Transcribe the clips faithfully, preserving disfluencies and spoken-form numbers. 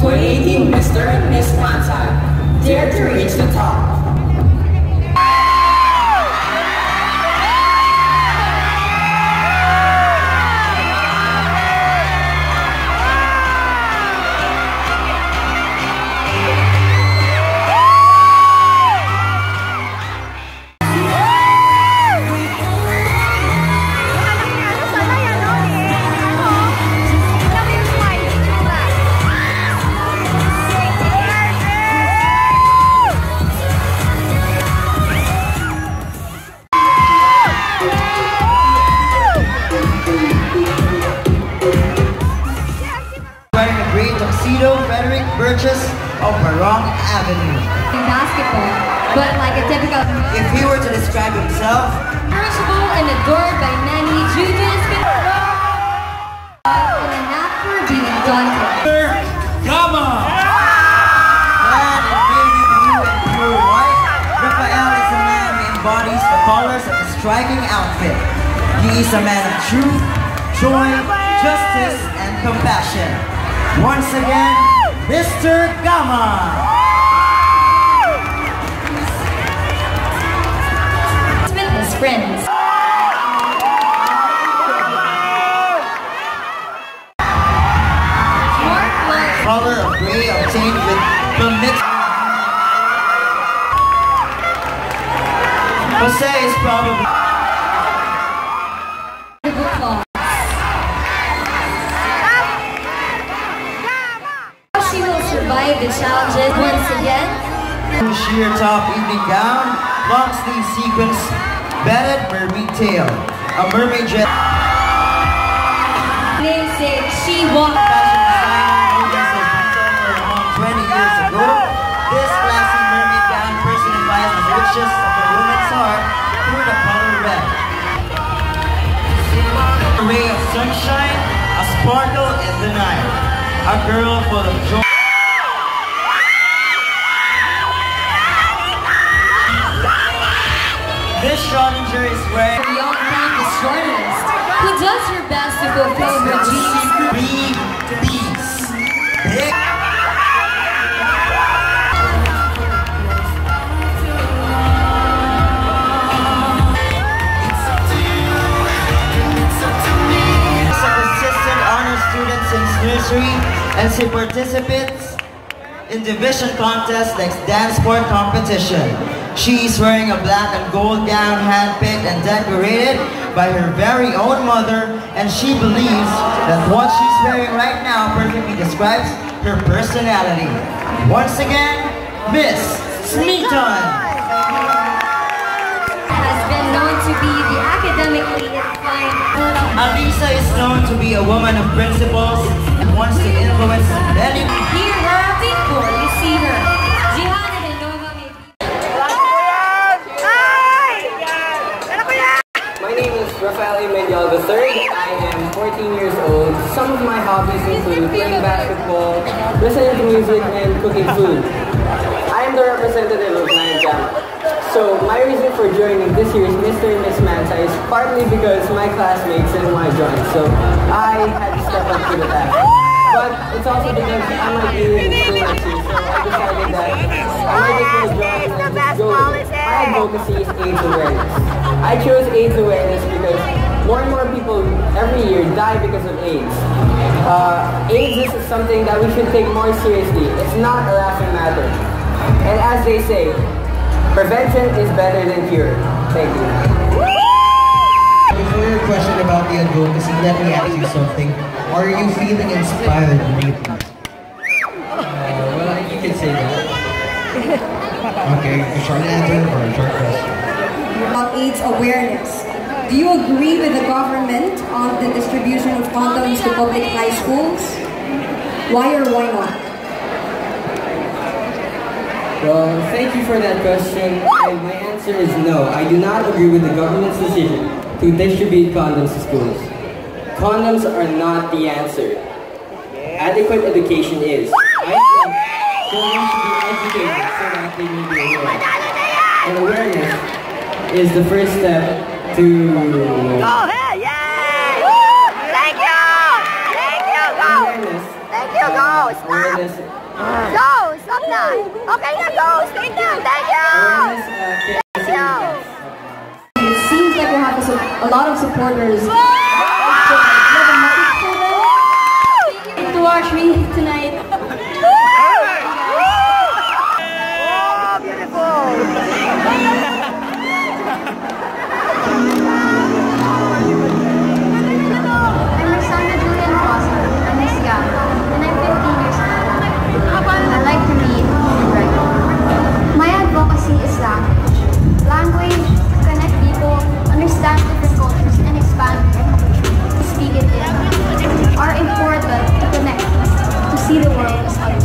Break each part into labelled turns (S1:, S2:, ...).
S1: twenty eighteen Mister and Miss MandSci dare to reach the top.
S2: Of Barong Avenue.
S3: In basketball, but like a typical...
S2: If he were to describe himself...
S3: Approachable and adored by many, Judas can... and a knack for being daunting.
S2: Come on! Clad in baby blue and pure white, Raphael is a man who embodies the colors of a striking outfit. He is a man of truth, joy, justice, and compassion. Once again, Mister Gama!
S3: With his friends.
S2: Color of gray obtained with the mix. Jose is probably...
S3: The challenges once again.
S2: Sheer top evening gown, long sleeve sequins, bedded mermaid tail, a mermaid jet.
S3: Namesake, she walked.
S2: Fashion designer around twenty years ago. This classy mermaid gown personifies the richest of a woman's heart through the color red. A ray of sunshine, a sparkle in the night, a girl full of joy. This Schrodinger is wearing
S3: a young campus journalist who does her best to fulfill her dreams.
S2: Big beats. Big. She's a consistent honor student since nursery, and she participates in division contests like dance sport competition. She is wearing a black and gold gown handpicked and decorated by her very own mother, and she believes that what she's wearing right now perfectly describes her personality. Once again, Miss Smeaton!
S3: Has been known to be the academically inclined.
S2: Alisa is known to be a woman of principles and wants to influence many.
S3: Hear her before you see her.
S1: the third. I am fourteen years old. Some of my hobbies include playing basketball, listening to music, and cooking food. I am the representative of MandSci. So my reason for joining this year's Mister and Miss MandSci is partly because my classmates didn't want to join, so I had to step up to the task. But it's also because I might be in school next year, so I decided that I might just want to join and just go with it. My advocacy is AIDS awareness. I chose AIDS awareness because more and more people every year die because of AIDS. Uh, AIDS is something that we should take more seriously. It's not a laughing matter. And as they say, prevention is better than cure. Thank you.
S2: Before your question about the advocacy, let me ask you something. Are you feeling inspired lately?
S1: Uh, well, you can say that.
S2: Okay, a short answer or a short question?
S4: About AIDS awareness. Do you agree with the government on the distribution of condoms to public high schools? Why or why not?
S1: Well, thank you for that question, and my answer is no. I do not agree with the government's decision to distribute condoms to schools. Condoms are not the answer. Adequate education is. I think children should be educated so that they may be aware. And awareness is the first step to...
S5: Go ahead, yay! Woo! Thank you! Thank you, go!
S1: Awareness.
S5: Thank you, go!
S1: awareness,
S5: Go! Stop na! Okay na, go! Stay down! Thank you!
S1: awareness uh,
S5: Thank you!
S4: It seems like you have a, su- a lot of supporters.
S3: To watch me tonight.
S5: Oh, beautiful!
S6: I'm Rosanna Julian Foster. I'm Miss Gama, and I'm fifteen years old. I like to read and write. My advocacy is language. Language to connect people, understand different cultures, and expand to speak it in are important to connect, to see the world as others.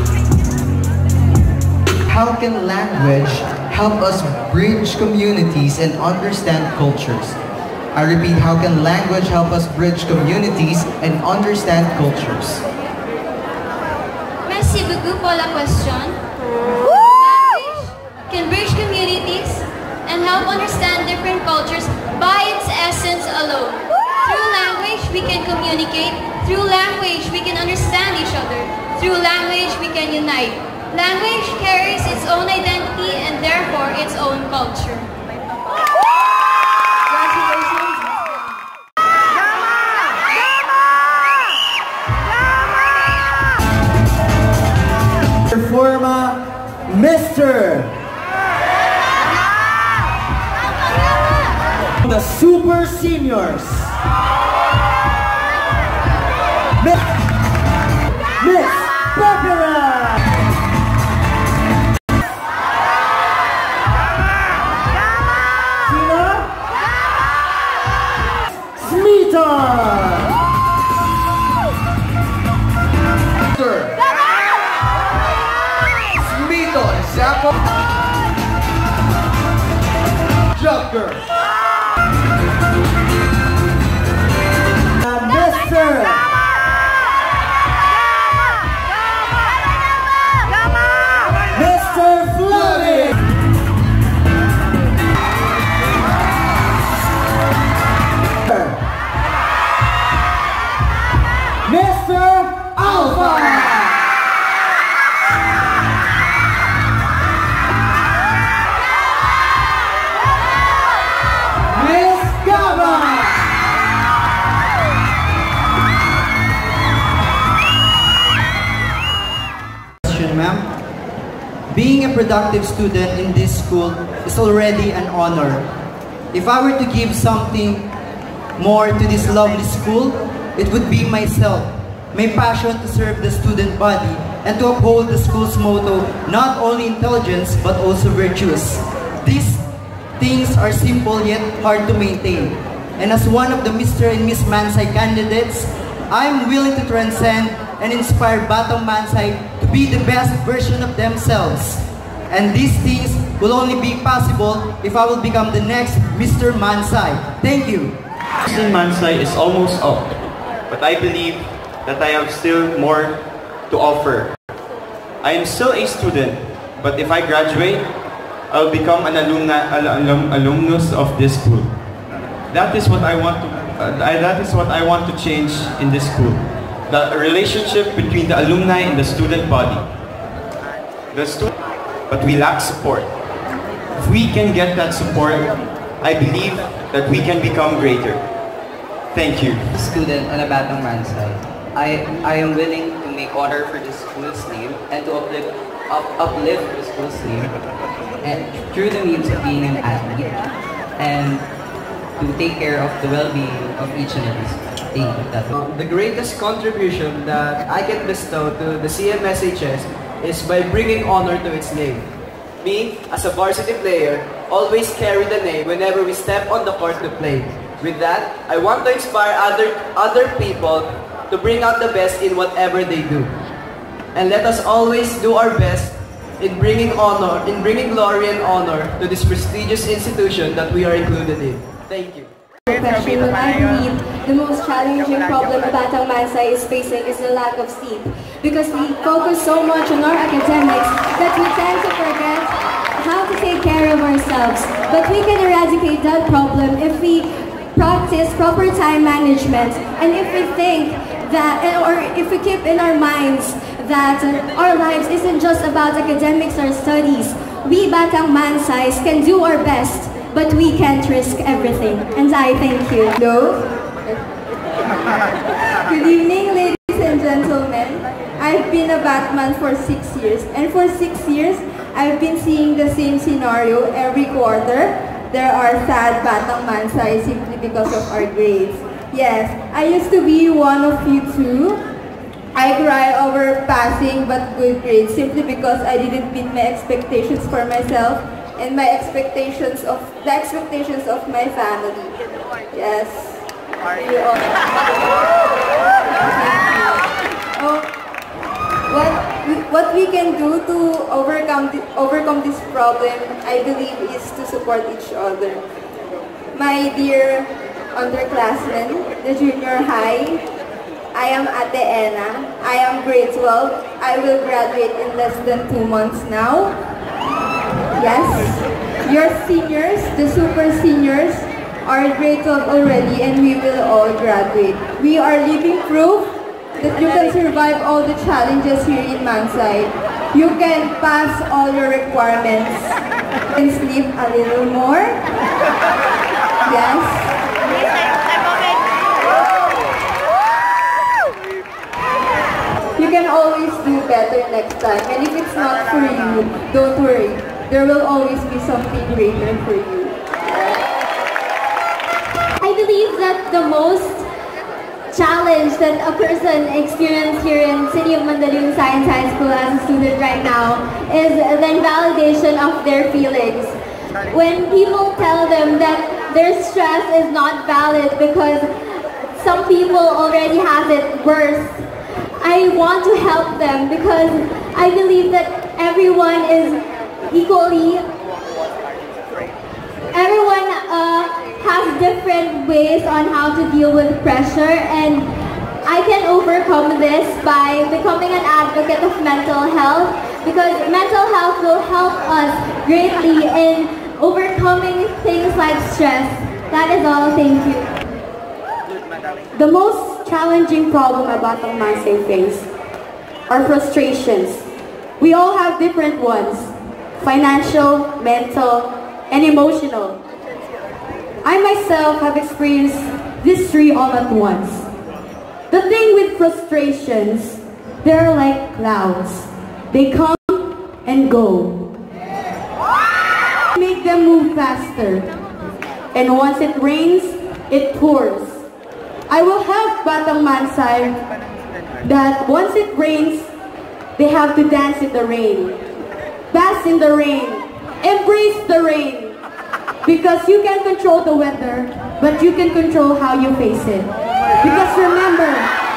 S2: How can language help us bridge communities and understand cultures? I repeat, how can language help us bridge communities and understand cultures?
S3: Merci beaucoup pour la question. Language can bridge communities and help understand different cultures by its essence alone. Through language, we can communicate. Through language, we can understand each other. Through language, we can unite. Language carries its own identity and therefore its own culture.
S1: Forma, Mister the Super Seniors. Miss, Miss Popular. Sino? Smeaton. Smeaton, Zappo. Joker. Mister Mister Flooding. Mister Alpha. Miss Gaba.
S2: Ma'am. Being a productive student in this school is already an honor. If I were to give something more to this lovely school, it would be myself, my passion to serve the student body and to uphold the school's motto, not only intelligence but also virtues. These things are simple yet hard to maintain. And as one of the Mister and Miss MandSci candidates, I'm willing to transcend and inspire Batang MandSci to be the best version of themselves. And these things will only be possible if I will become the next Mister MandSci. Thank you.
S7: Mister MandSci is almost up, but I believe that I have still more to offer. I am still a student, but if I graduate, I will become an alumni, alum, alumnus of this school. That is what I want to. Uh, I, that is what I want to change in this school. The relationship between the alumni and the student body. The student, but we lack support. If we can get that support, I believe that we can become greater. Thank you.
S1: Student and a Batang MandSci, I I am willing to make honor for the school's name and to uplift up, uplift the school's name and through the means of being an athlete and to take care of the well-being of each and every student. Uh, the greatest contribution that I can bestow to the C M S H S is by bringing honor to its name. Me, as a varsity player, always carry the name whenever we step on the court to play. With that, I want to inspire other, other people to bring out the best in whatever they do. And let us always do our best in bringing honor, in bringing glory and honor to this prestigious institution that we are included in. Thank you.
S4: Question, when I believe the most challenging problem Batang MandSci is facing is the lack of sleep. Because we focus so much on our academics that we tend to forget how to take care of ourselves. But we can eradicate that problem if we practice proper time management and if we think that, or if we keep in our minds that our lives isn't just about academics or studies. We Batang MandScis can do our best, but we can't risk everything. And I thank you.
S8: Hello. Good evening, ladies and gentlemen. I've been a Batman for six years, and for six years, I've been seeing the same scenario every quarter. There are sad Batang MandSci simply because of our grades. Yes, I used to be one of you too. I cry over passing but good grades simply because I didn't meet my expectations for myself and my expectations of the expectations of my family. Yes. We all. Oh, what we, what we can do to overcome the, overcome this problem, I believe, is to support each other. My dear underclassmen, the junior high, I am Ate Ena. I am grade twelve. I will graduate in less than two months now. Yes, your seniors, the super seniors, are grade twelve already, and we will all graduate. We are living proof that you can survive all the challenges here in MandSci. You can pass all your requirements. You can sleep a little more. Yes. You can always do better next time. And if it's not for you, don't worry. There will always be something greater for you.
S3: I believe that the most challenge that a person experiences here in City of Mandaluyong Science High School as a student right now is the invalidation of their feelings. When people tell them that their stress is not valid because some people already have it worse, I want to help them because I believe that everyone is equally, everyone uh, has different ways on how to deal with pressure, and I can overcome this by becoming an advocate of mental health, because mental health will help us greatly in overcoming things like stress. That is all. Thank you.
S4: The most challenging problem about the MandSci face are frustrations. We all have different ones: financial, mental, and emotional. I myself have experienced these three all at once. The thing with frustrations, they're like clouds. They come and go. Make them move faster. And once it rains, it pours. I will help Batang MandSci that once it rains, they have to dance in the rain, bask in the rain, embrace the rain. Because you can control the weather, but you can control how you face it. Because remember,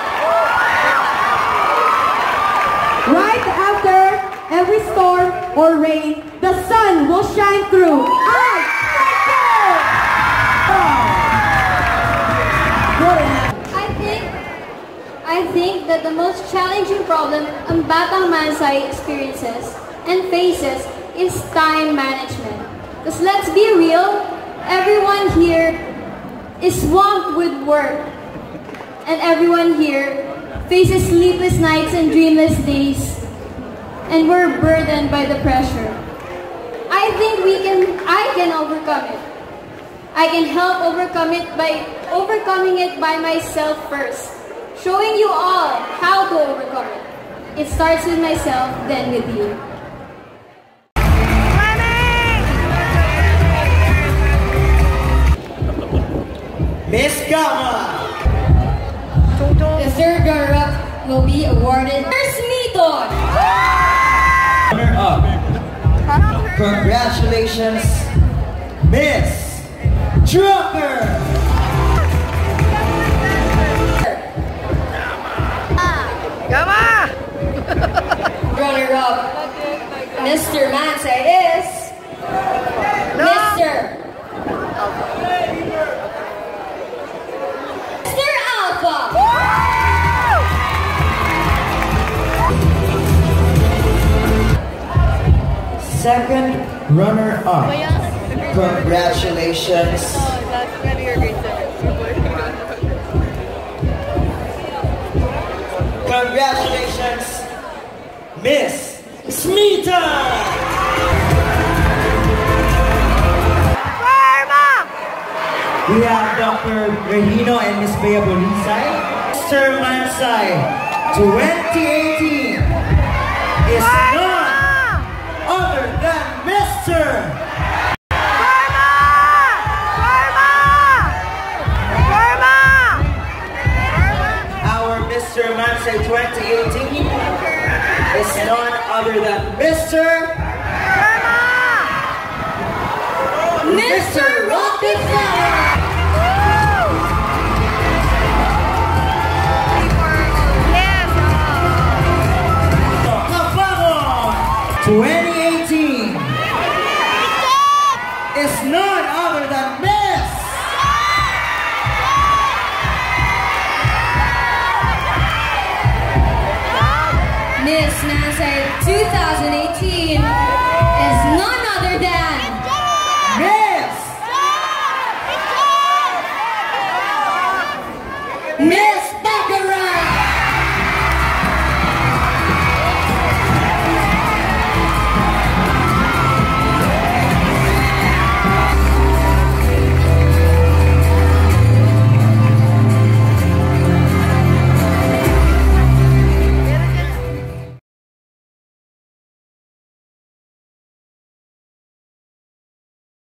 S4: right after every storm or rain, the sun will shine through. I
S3: I think, I think that the most challenging problem ang Batang MandSci experiences and faces is time management. Because let's be real, everyone here is swamped with work. And everyone here faces sleepless nights and dreamless days. And we're burdened by the pressure. I think we can, I can overcome it. I can help overcome it by overcoming it by myself first. Showing you all how to overcome it. It starts with myself, then with you.
S2: Miss Gama!
S3: The third runner-up will be awarded First Meton!
S2: Runner-up. Congratulations, Miss Trucker!
S5: Gama!
S3: Runner-up, Mister MandSci is Mister Mister Alpha!
S2: Second runner-up. Congratulations. Congratulations, Miss Smita! We have Doctor Regino and Miss Bea Bolisay. Mister MandSci twenty eighteen is none other than Mister Our Mister MandSci twenty eighteen is none other than Mister Mister Rockefeller! twenty eighteen is none other than Miss
S4: Miss MandSci twenty eighteen